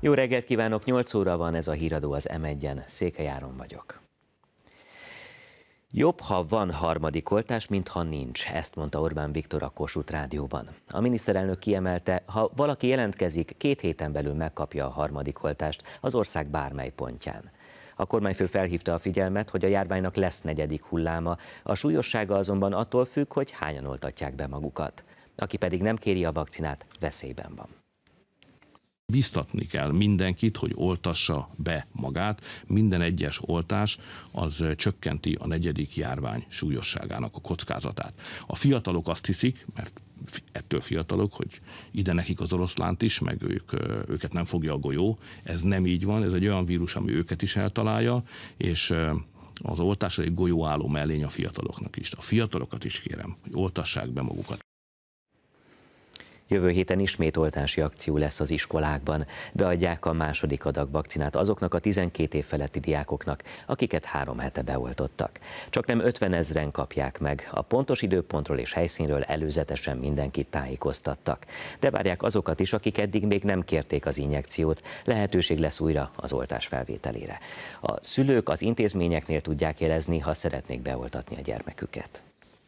Jó reggelt kívánok, 8 óra van, ez a híradó az M1-en, Székely Áron vagyok. Jobb, ha van harmadik oltás, mint ha nincs, ezt mondta Orbán Viktor a Kossuth Rádióban. A miniszterelnök kiemelte, ha valaki jelentkezik, 2 héten belül megkapja a harmadik oltást az ország bármely pontján. A kormányfő felhívta a figyelmet, hogy a járványnak lesz 4. hulláma, a súlyossága azonban attól függ, hogy hányan oltatják be magukat. Aki pedig nem kéri a vakcinát, veszélyben van. Biztatni kell mindenkit, hogy oltassa be magát. Minden egyes oltás az csökkenti a 4. járvány súlyosságának a kockázatát. A fiatalok azt hiszik, mert ettől fiatalok, hogy ide nekik az oroszlánt is, meg őket nem fogja a golyó. Ez nem így van, ez egy olyan vírus, ami őket is eltalálja, és az oltás egy golyóálló mellény a fiataloknak is. A fiatalokat is kérem, hogy oltassák be magukat. Jövő héten ismét oltási akció lesz az iskolákban. Beadják a második adag vakcinát azoknak a 12 év feletti diákoknak, akiket 3 hete beoltottak. Csaknem 50 000-en kapják meg. A pontos időpontról és helyszínről előzetesen mindenkit tájékoztattak. De várják azokat is, akik eddig még nem kérték az injekciót. Lehetőség lesz újra az oltás felvételére. A szülők az intézményeknél tudják jelezni, ha szeretnék beoltatni a gyermeküket.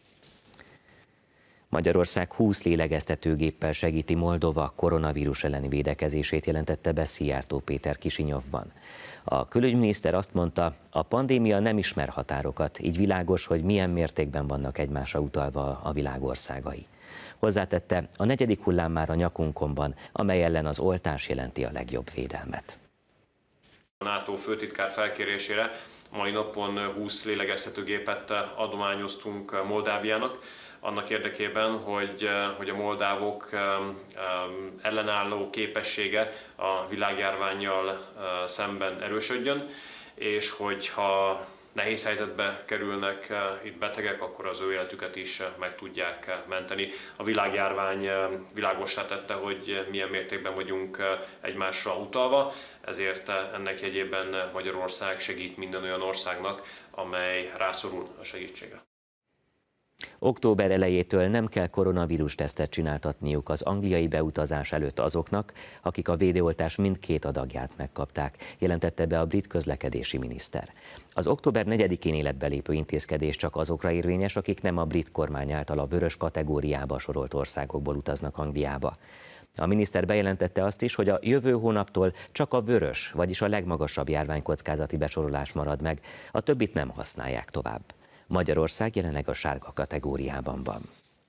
Magyarország 20 lélegeztetőgéppel segíti Moldova koronavírus elleni védekezését, jelentette be Szijjártó Péter Kisinyovban. A külügyminiszter azt mondta, a pandémia nem ismer határokat, így világos, hogy milyen mértékben vannak egymásra utalva a világ országai. Hozzátette, a 4. hullám már a nyakunkon van, amely ellen az oltás jelenti a legjobb védelmet. A NATO főtitkár felkérésére mai napon 20 lélegeztetőgépet adományoztunk Moldáviának, annak érdekében, hogy a moldávok ellenálló képessége a világjárvánnyal szemben erősödjön, és hogyha nehéz helyzetbe kerülnek itt betegek, akkor az ő életüket is meg tudják menteni. A világjárvány világossá tette, hogy milyen mértékben vagyunk egymásra utalva, ezért ennek jegyében Magyarország segít minden olyan országnak, amely rászorul a segítségre. Október elejétől nem kell koronavírus tesztet csináltatniuk az angliai beutazás előtt azoknak, akik a védőoltás mindkét adagját megkapták, jelentette be a brit közlekedési miniszter. Az október 4-én életbe lépő intézkedés csak azokra érvényes, akik nem a brit kormány által a vörös kategóriába sorolt országokból utaznak Angliába. A miniszter bejelentette azt is, hogy a jövő hónaptól csak a vörös, vagyis a legmagasabb járványkockázati besorolás marad meg, a többit nem használják tovább. Magyarország jelenleg a sárga kategóriában van.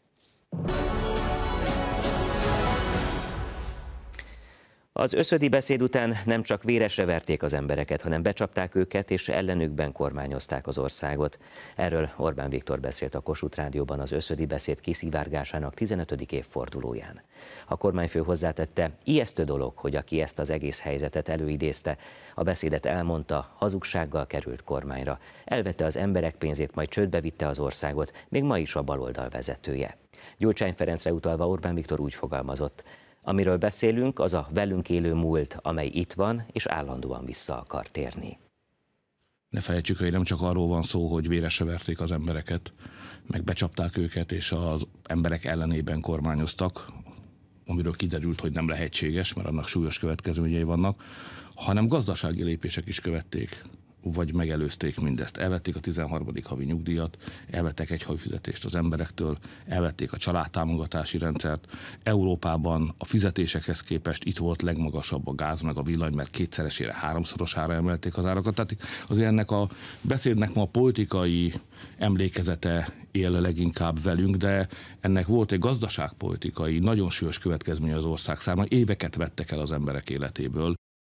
Az összödi beszéd után nem csak véresre verték az embereket, hanem becsapták őket és ellenükben kormányozták az országot. Erről Orbán Viktor beszélt a Kossuth Rádióban az összödi beszéd kiszivárgásának 15. évfordulóján. A kormányfő hozzátette, ijesztő dolog, hogy aki ezt az egész helyzetet előidézte, a beszédet elmondta, hazugsággal került kormányra. Elvette az emberek pénzét, majd csődbe vitte az országot, még ma is a baloldal vezetője. Gyurcsány Ferencre utalva Orbán Viktor úgy fogalmazott, amiről beszélünk, az a velünk élő múlt, amely itt van, és állandóan vissza akar térni. Ne felejtsük, hogy nem csak arról van szó, hogy véresre verték az embereket, meg becsapták őket, és az emberek ellenében kormányoztak, amiről kiderült, hogy nem lehetséges, mert annak súlyos következményei vannak, hanem gazdasági lépések is követték, vagy megelőzték mindezt. Elvették a 13. havi nyugdíjat, elvettek egy havifizetést az emberektől, elvették a családtámogatási rendszert. Európában a fizetésekhez képest itt volt legmagasabb a gáz meg a villany, mert 2-szeresére, 3-szorosára emelték az árakat. Tehát azért ennek a beszédnek ma a politikai emlékezete él leginkább velünk, de ennek volt egy gazdaságpolitikai, nagyon súlyos következménye az ország számára. Éveket vettek el az emberek életéből.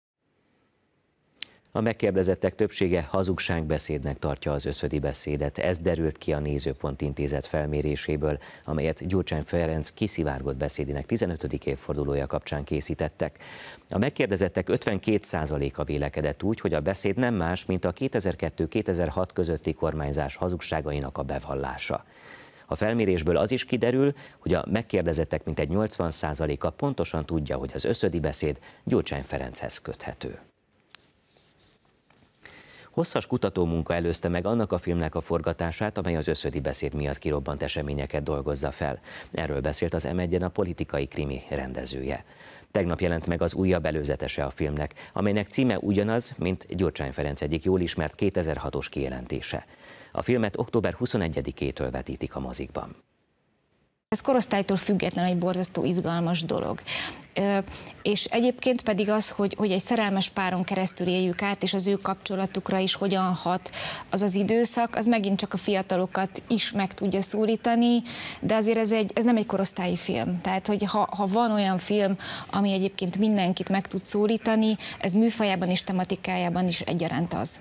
A megkérdezettek többsége hazugságbeszédnek tartja az összödi beszédet. Ez derült ki a Nézőpont Intézet felméréséből, amelyet Gyurcsány Ferenc kiszivárgott beszédének 15. évfordulója kapcsán készítettek. A megkérdezettek 52%-a vélekedett úgy, hogy a beszéd nem más, mint a 2002-2006 közötti kormányzás hazugságainak a bevallása. A felmérésből az is kiderül, hogy a megkérdezettek mintegy 80%-a pontosan tudja, hogy az összödi beszéd Gyurcsány Ferenchez köthető. Hosszas kutatómunka előzte meg annak a filmnek a forgatását, amely az Összödi beszéd miatt kirobbant eseményeket dolgozza fel. Erről beszélt az M1-en a politikai krimi rendezője. Tegnap jelent meg az újabb előzetese a filmnek, amelynek címe ugyanaz, mint Gyurcsány Ferenc egyik jól ismert 2006-os kijelentése. A filmet október 21-től vetítik a mozikban. Ez korosztálytól független egy borzasztó izgalmas dolog. És egyébként pedig az, hogy egy szerelmes páron keresztül éljük át, és az ő kapcsolatukra is hogyan hat az az időszak, az megint csak a fiatalokat is meg tudja szólítani, de azért ez nem egy korosztályi film. Tehát, hogy ha van olyan film, ami egyébként mindenkit meg tud szólítani, ez műfajában és tematikájában is egyaránt az.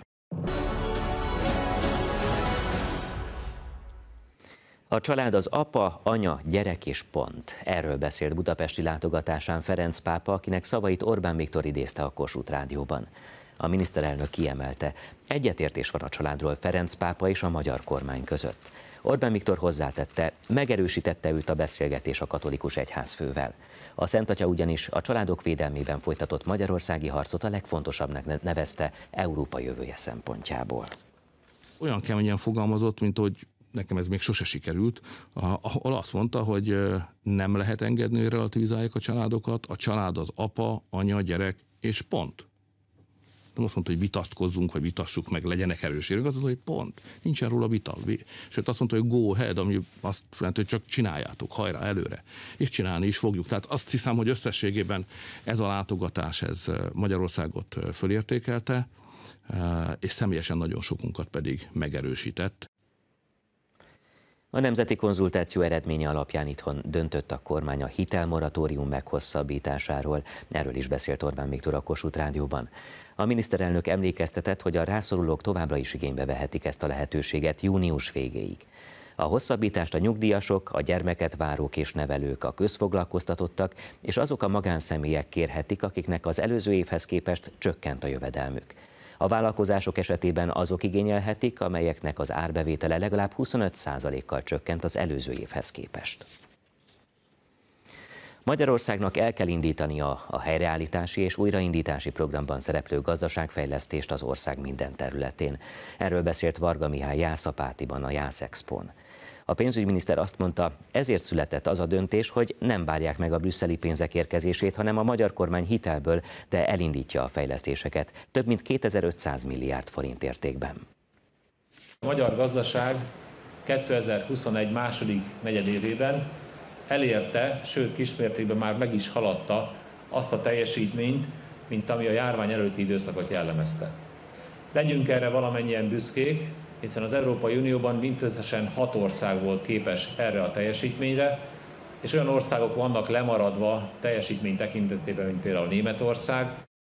A család az apa, anya, gyerek és pont. Erről beszélt budapesti látogatásán Ferenc pápa, akinek szavait Orbán Viktor idézte a Kossuth Rádióban. A miniszterelnök kiemelte, egyetértés van a családról Ferenc pápa és a magyar kormány között. Orbán Viktor hozzátette, megerősítette őt a beszélgetés a katolikus egyházfővel. A Szent Atya ugyanis a családok védelmében folytatott magyarországi harcot a legfontosabbnak nevezte Európa jövője szempontjából. Olyan keményen fogalmazott, mint hogy nekem ez még sose sikerült, ahol azt mondta, hogy nem lehet engedni, hogy relativizálják a családokat, a család az apa, anya, gyerek, és pont. Nem azt mondta, hogy vitatkozzunk, vagy vitassuk meg, legyenek erősérők, az, hogy pont, nincsen róla vita. Sőt, azt mondta, hogy go ahead, ami azt jelenti, hogy csak csináljátok, hajrá, előre. És csinálni is fogjuk. Tehát azt hiszem, hogy összességében ez a látogatás, ez Magyarországot fölértékelte, és személyesen nagyon sokunkat pedig megerősített. A nemzeti konzultáció eredménye alapján itthon döntött a kormány a hitelmoratórium meghosszabbításáról. Erről is beszélt Orbán Viktor a Kossuth Rádióban. A miniszterelnök emlékeztetett, hogy a rászorulók továbbra is igénybe vehetik ezt a lehetőséget június végéig. A hosszabbítást a nyugdíjasok, a gyermeket várók és nevelők, a közfoglalkoztatottak és azok a magánszemélyek kérhetik, akiknek az előző évhez képest csökkent a jövedelmük. A vállalkozások esetében azok igényelhetik, amelyeknek az árbevétele legalább 25%-kal csökkent az előző évhez képest. Magyarországnak el kell indítania a helyreállítási és újraindítási programban szereplő gazdaságfejlesztést az ország minden területén. Erről beszélt Varga Mihály Jászapátiban, a Jászexpón. A pénzügyminiszter azt mondta, ezért született az a döntés, hogy nem várják meg a brüsszeli pénzek érkezését, hanem a magyar kormány hitelből, de elindítja a fejlesztéseket, több mint 2500 milliárd forint értékben. A magyar gazdaság 2021 második negyedévében elérte, sőt kismértékben már meg is haladta azt a teljesítményt, mint ami a járvány előtti időszakot jellemezte. Legyünk erre valamennyien büszkék, hiszen az Európai Unióban mindösszesen 6 ország volt képes erre a teljesítményre, és olyan országok vannak lemaradva teljesítmény tekintetében, mint például Németország.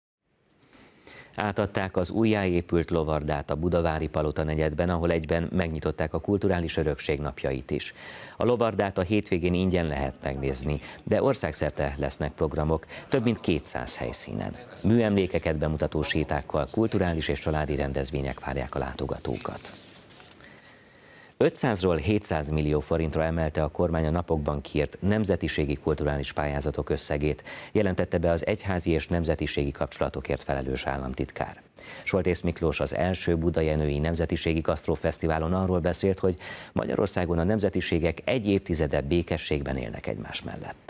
Átadták az újjáépült lovardát a Budavári Palota negyedben, ahol egyben megnyitották a kulturális örökség napjait is. A lovardát a hétvégén ingyen lehet megnézni, de országszerte lesznek programok, több mint 200 helyszínen. Műemlékeket bemutató sétákkal, kulturális és családi rendezvények várják a látogatókat. 500-ról 700 millió forintra emelte a kormány a napokban kiírt nemzetiségi kulturális pályázatok összegét, jelentette be az egyházi és nemzetiségi kapcsolatokért felelős államtitkár. Soltész Miklós az első Budajenői Nemzetiségi Gasztrofesztiválon arról beszélt, hogy Magyarországon a nemzetiségek egy évtizede békességben élnek egymás mellett.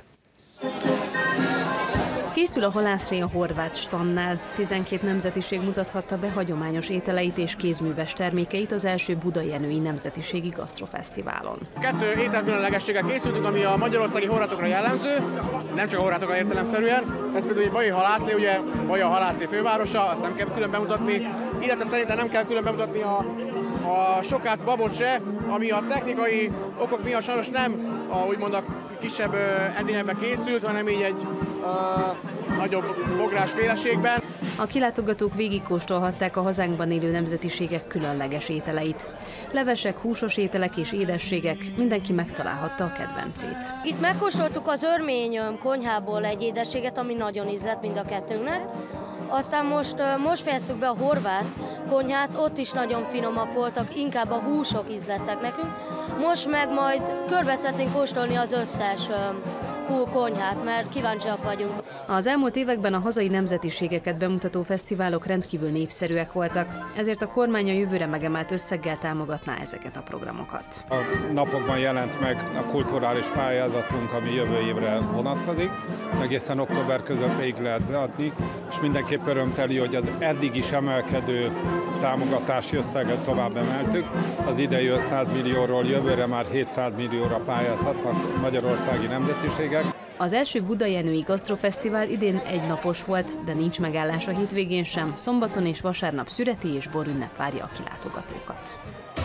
Készül a halászlé a horvát stannál. 12 nemzetiség mutathatta be hagyományos ételeit és kézműves termékeit az első Budajenői Nemzetiségi Gasztrofesztiválon. 2 ételkülönlegességgel készültünk, ami a magyarországi horvátokra jellemző, nem csak a horvátokra értelemszerűen. Ez például egy bajai halászlé, ugye Baja a halászlé fővárosa, azt nem kell külön bemutatni, illetve szerintem nem kell külön bemutatni a Sokác babot se, ami a technikai okok miatt sajnos nem úgymond a kisebb edényekben készült, hanem így egy nagyobb bográs féleségben. A kilátogatók végigkóstolhatták a hazánkban élő nemzetiségek különleges ételeit. Levesek, húsos ételek és édességek, mindenki megtalálhatta a kedvencét. Itt megkóstoltuk az örmény konyhából egy édességet, ami nagyon ízlett mind a kettőnknek. Aztán most fejeztük be a horvát konyhát, ott is nagyon finomak voltak, inkább a húsok ízlettek nekünk. Most meg majd körbe szeretnénk kóstolni az összes konyhát, mert kíváncsiak vagyunk. Az elmúlt években a hazai nemzetiségeket bemutató fesztiválok rendkívül népszerűek voltak, ezért a kormány a jövőre megemelt összeggel támogatná ezeket a programokat. A napokban jelent meg a kulturális pályázatunk, ami jövő évre vonatkozik, egészen október közepéig lehet beadni, és mindenképp örömteli, hogy az eddig is emelkedő támogatási összeget tovább emeltük. Az idei 500 millióról jövőre már 700 millióra pályázhatnak magyarországi nemzetiségek. Az első Budajenői Gasztrofesztivál idén egynapos volt, de nincs megállás a hétvégén sem. Szombaton és vasárnap szüreti és borünnep várja a kilátogatókat.